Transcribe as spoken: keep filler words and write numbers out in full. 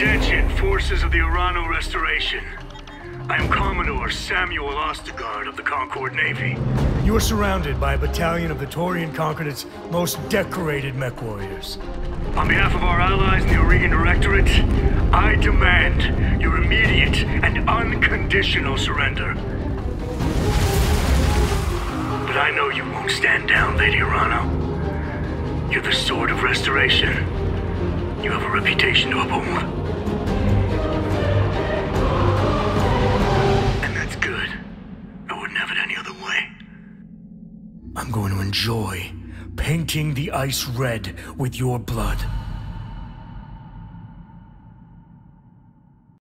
Attention, forces of the Urano Restoration. I am Commodore Samuel Ostergaard of the Concord Navy. You are surrounded by a battalion of the Taurian Concordate's most decorated mech warriors. On behalf of our allies in the Aurigan Directorate, I demand your immediate and unconditional surrender. But I know you won't stand down, Lady Urano. You're the Sword of Restoration. You have a reputation to uphold. I'm going to enjoy painting the ice red with your blood.